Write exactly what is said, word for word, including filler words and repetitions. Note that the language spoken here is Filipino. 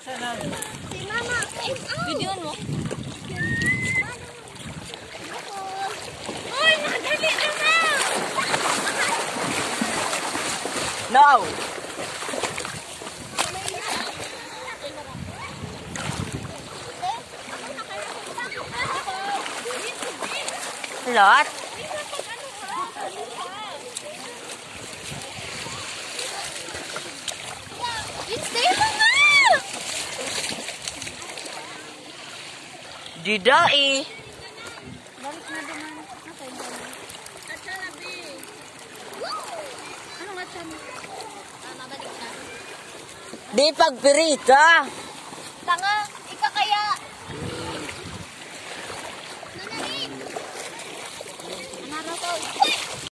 Si Mama is out. Video mo? Uy, nakadali na na! No! Lot? Stay mo nga! Didai. Balik na naman. Okay, balik. At salabi. Ano nga siya? Ah, mabalik na. Di pagpirita.